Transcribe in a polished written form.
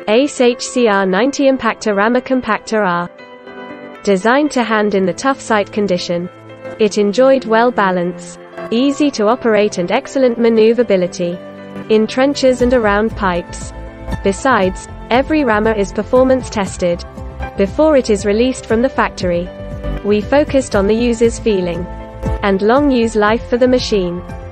ACE HCR90 Compactor Rammer Compactor are designed to hand in the tough site condition. It enjoyed well balance, easy to operate and excellent maneuverability in trenches and around pipes. Besides, every rammer is performance tested before it is released from the factory. We focused on the user's feeling and long use life for the machine.